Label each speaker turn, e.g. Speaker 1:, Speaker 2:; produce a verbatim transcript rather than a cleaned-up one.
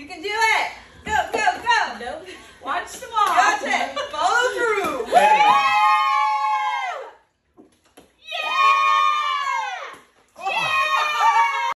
Speaker 1: You can do it. Go, go, go.
Speaker 2: Nope.
Speaker 1: Watch the ball.
Speaker 2: Go.